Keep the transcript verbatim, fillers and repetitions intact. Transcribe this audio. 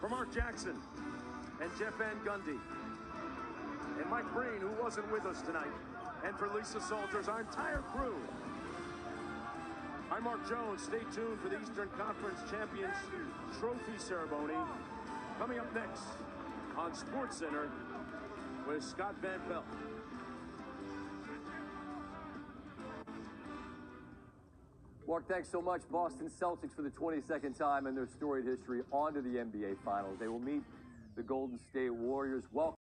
For Mark Jackson and Jeff Van Gundy and Mike Breen, who wasn't with us tonight, and for Lisa Salters, our entire crew, I'm Mark Jones. Stay tuned for the Eastern Conference Champions Trophy Ceremony coming up next on SportsCenter with Scott Van Pelt. Mark, thanks so much. Boston Celtics for the twenty-second time in their storied history on to the N B A Finals. They will meet the Golden State Warriors. Welcome.